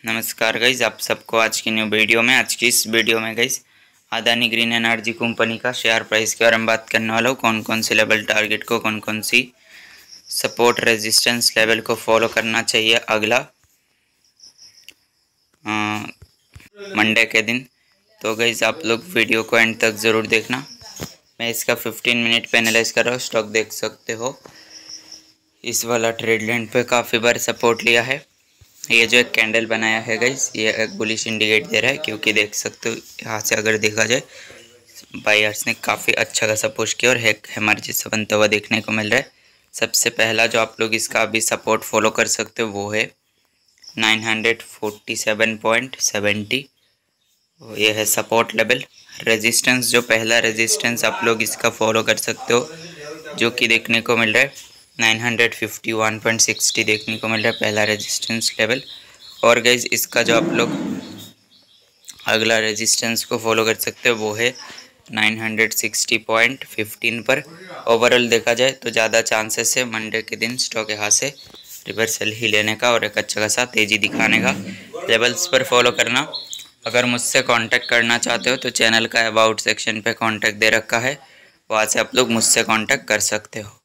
नमस्कार गाइज, आप सबको आज की न्यू वीडियो में। आज की इस वीडियो में guys Adani green energy company का शेयर प्राइस के बारे में बात करने वाला हूँ। कौन कौन से लेवल टारगेट को, कौन कौन सी सपोर्ट रेजिस्टेंस लेवल को फॉलो करना चाहिए अगला मंडे के दिन। तो गाइज आप लोग वीडियो को एंड तक ज़रूर देखना। मैं इसका 15 मिनट पे एनालाइज कर रहा हूँ। स्टॉक देख सकते हो इस वाला ट्रेड लाइन पे काफ़ी बार सपोर्ट लिया है। ये जो एक कैंडल बनाया है गाइस, ये एक बुलिश इंडिकेट दे रहा है, क्योंकि देख सकते हो यहाँ से अगर देखा जाए बायर्स ने काफ़ी अच्छा खासा पुश किया और एक हैमर जैसा बनता हुआ देखने को मिल रहा है। सबसे पहला जो आप लोग इसका अभी सपोर्ट फॉलो कर सकते हो वो है 947.70। ये है सपोर्ट लेवल। रेजिस्टेंस, जो पहला रेजिस्टेंस आप लोग इसका फॉलो कर सकते हो, जो कि देखने को मिल रहा है 951.60 देखने को मिल रहा है पहला रेजिस्टेंस लेवल। और गाइज इसका जो आप लोग अगला रेजिस्टेंस को फॉलो कर सकते हो वो है 960.15 पर। ओवरऑल देखा जाए तो ज़्यादा चांसेस है मंडे के दिन स्टॉक यहाँ से रिवर्सल ही लेने का और एक अच्छा खासा तेज़ी दिखाने का। लेवल्स पर फॉलो करना। अगर मुझसे कांटेक्ट करना चाहते हो तो चैनल का अबाउट सेक्शन पे कांटेक्ट दे रखा है, वहाँ से आप लोग मुझसे कांटेक्ट कर सकते हो।